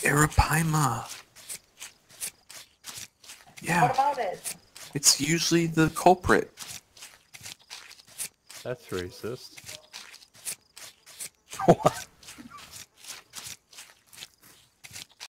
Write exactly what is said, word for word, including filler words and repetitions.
Arapaima. Yeah. What about it? It's usually the culprit. That's racist. What?